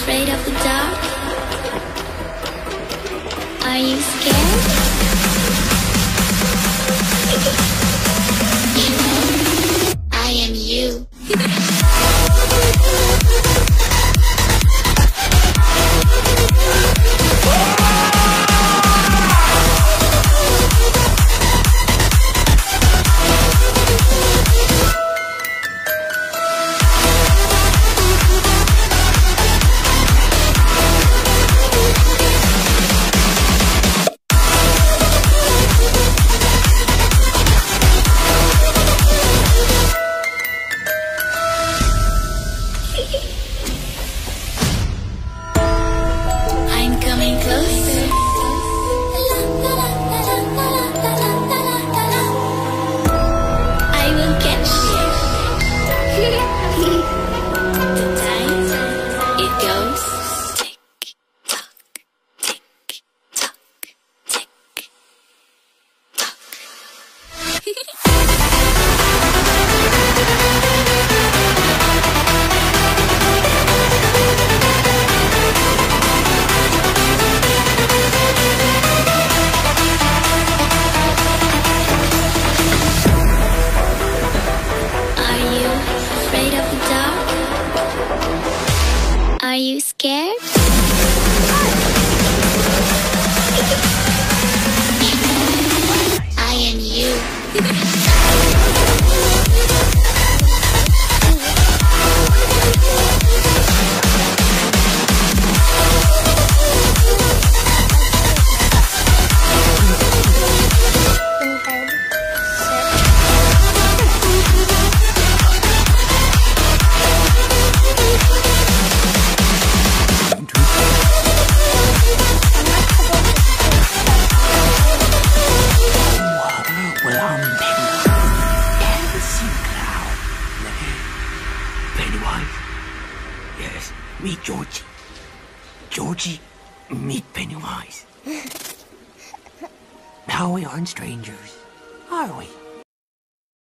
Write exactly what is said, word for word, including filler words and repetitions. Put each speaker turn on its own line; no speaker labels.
afraid of the dark? Are you scared? You know, I am you. I'm coming closer. I will catch you. The time it goes tick tock, tick tock, tick tock. Are you scared? I am you.
Pennywise? Yes, meet Georgie. Georgie, meet Pennywise. Now we aren't strangers, are we?